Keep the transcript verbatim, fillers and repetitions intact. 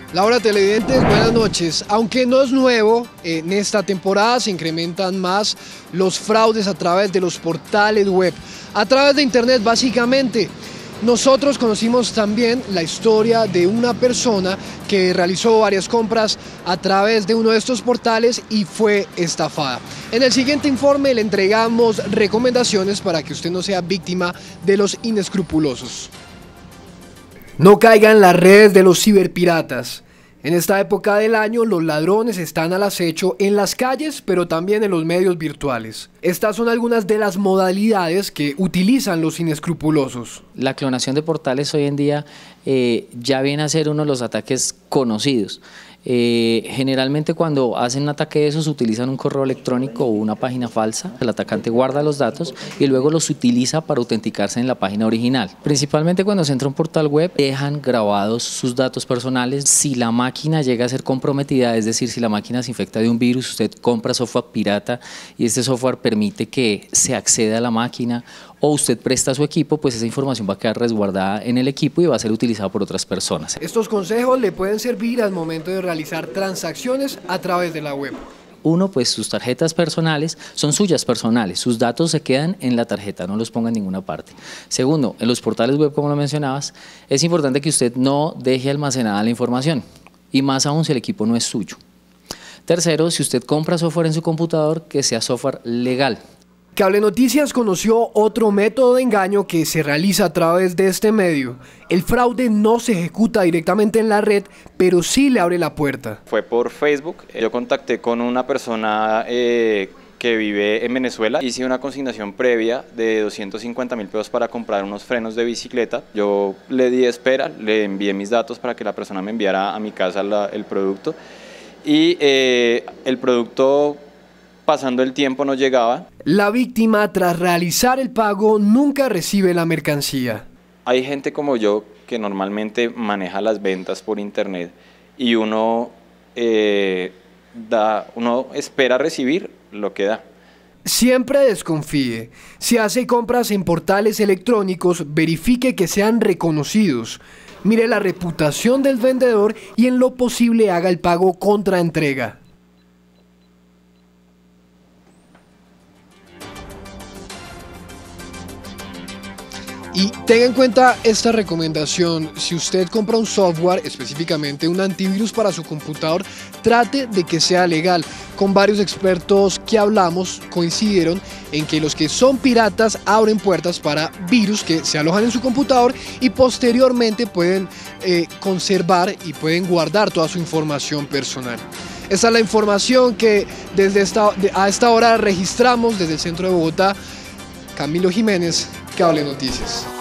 Laura, televidentes, buenas noches. Aunque no es nuevo, en esta temporada se incrementan más los fraudes a través de los portales web, a través de internet básicamente. Nosotros conocimos también la historia de una persona que realizó varias compras a través de uno de estos portales y fue estafada. En el siguiente informe le entregamos recomendaciones para que usted no sea víctima de los inescrupulosos. No caiga en las redes de los ciberpiratas. En esta época del año los ladrones están al acecho en las calles, pero también en los medios virtuales. Estas son algunas de las modalidades que utilizan los inescrupulosos. La clonación de portales hoy en día eh, ya viene a ser uno de los ataques conocidos. Eh, generalmente cuando hacen un ataque de esos utilizan un correo electrónico o una página falsa. El atacante guarda los datos y luego los utiliza para autenticarse en la página original. Principalmente cuando se entra a un portal web dejan grabados sus datos personales. Si la máquina llega a ser comprometida, es decir, si la máquina se infecta de un virus, usted compra software pirata y este software permite que se acceda a la máquina, o usted presta su equipo, pues esa información va a quedar resguardada en el equipo y va a ser utilizada por otras personas. Estos consejos le pueden servir al momento de realizar transacciones a través de la web. Uno, pues sus tarjetas personales son suyas personales, sus datos se quedan en la tarjeta, no los ponga en ninguna parte. Segundo, en los portales web, como lo mencionabas, es importante que usted no deje almacenada la información, y más aún si el equipo no es suyo. Tercero, si usted compra software en su computador, que sea software legal. Cable Noticias conoció otro método de engaño que se realiza a través de este medio. El fraude no se ejecuta directamente en la red, pero sí le abre la puerta. Fue por Facebook. Yo contacté con una persona eh, que vive en Venezuela. Hice una consignación previa de doscientos cincuenta mil pesos para comprar unos frenos de bicicleta. Yo le di espera, le envié mis datos para que la persona me enviara a mi casa la, el producto. Y eh, el producto, pasando el tiempo, no llegaba. La víctima, tras realizar el pago, nunca recibe la mercancía. Hay gente como yo que normalmente maneja las ventas por internet y uno, eh, da, uno espera recibir lo que da. Siempre desconfíe. Si hace compras en portales electrónicos, verifique que sean reconocidos. Mire la reputación del vendedor y en lo posible haga el pago contra entrega. Y tenga en cuenta esta recomendación: si usted compra un software, específicamente un antivirus para su computador, trate de que sea legal. Con varios expertos que hablamos coincidieron en que los que son piratas abren puertas para virus que se alojan en su computador y posteriormente pueden eh, conservar y pueden guardar toda su información personal. Esta es la información que desde esta, a esta hora registramos desde el centro de Bogotá. Camilo Jiménez, Cable Noticias.